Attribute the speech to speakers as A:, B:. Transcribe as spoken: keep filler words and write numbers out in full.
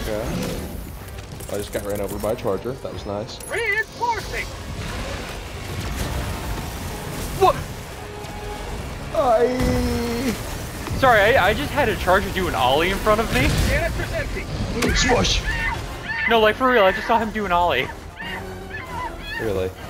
A: Okay. I just got ran over by a charger. That was nice.
B: Reinforcing!
C: What?
A: I...
C: Sorry, I, I just had a charger do an ollie in front of me.
B: Canister's empty.
A: Smush!
C: No, like for real, I just saw him do an ollie.
A: Really?